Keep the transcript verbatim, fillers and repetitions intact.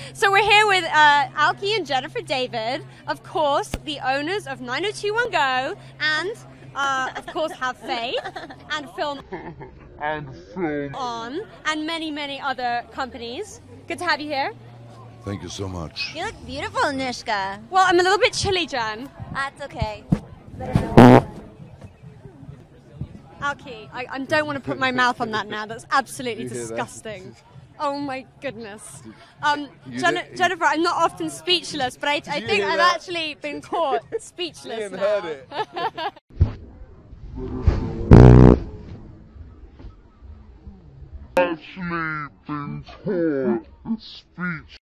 So we're here with uh, Alki and Jennifer David, of course, the owners of nine oh two one go, and uh, of course Have Faith, and Film and film On, and many, many other companies. Good to have you here. Thank you so much. You look beautiful, Nishka. Well, I'm a little bit chilly, Jen. That's okay. Alki, I, I don't want to put my mouth on that now. That's absolutely You hear that? disgusting. Oh my goodness. Um, You Jen did- Jennifer, I'm not often speechless, but I, I you think hear I've that? actually been caught speechless You now. heard it. Actually been caught speech.